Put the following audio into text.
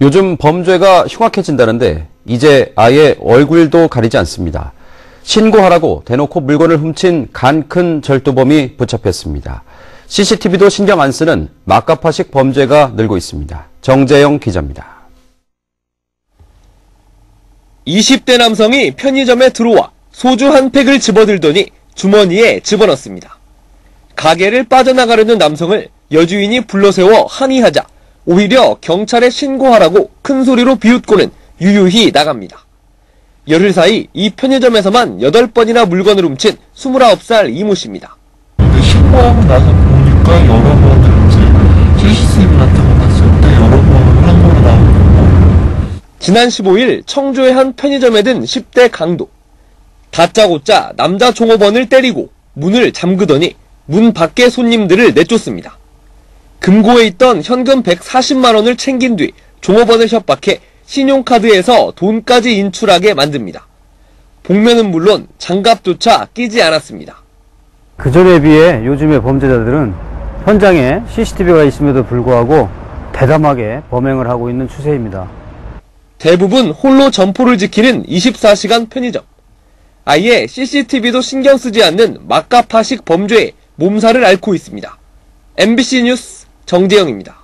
요즘 범죄가 흉악해진다는데 이제 아예 얼굴도 가리지 않습니다. 신고하라고 대놓고 물건을 훔친 간 큰 절도범이 붙잡혔습니다. CCTV도 신경 안 쓰는 막가파식 범죄가 늘고 있습니다. 정재영 기자입니다. 20대 남성이 편의점에 들어와 소주 한 팩을 집어들더니 주머니에 집어넣습니다. 가게를 빠져나가려는 남성을 여주인이 불러세워 항의하자 오히려 경찰에 신고하라고 큰 소리로 비웃고는 유유히 나갑니다. 열흘 사이 이 편의점에서만 8번이나 물건을 훔친 29살 이모 씨입니다. 신고하고 나서 보니까 여러 번을 이제 CCTV 같은 거 봤을 때 여러 번을 한 거로 나오고. 지난 15일 청주의 한 편의점에 든 10대 강도. 다짜고짜 남자 종업원을 때리고 문을 잠그더니 문 밖에 손님들을 내쫓습니다. 금고에 있던 현금 140만 원을 챙긴 뒤 종업원을 협박해 신용카드에서 돈까지 인출하게 만듭니다. 복면은 물론 장갑조차 끼지 않았습니다. 그전에 비해 요즘의 범죄자들은 현장에 CCTV가 있음에도 불구하고 대담하게 범행을 하고 있는 추세입니다. 대부분 홀로 점포를 지키는 24시간 편의점. 아예 CCTV도 신경 쓰지 않는 막가파식 범죄에 몸살을 앓고 있습니다. MBC 뉴스 정재영입니다.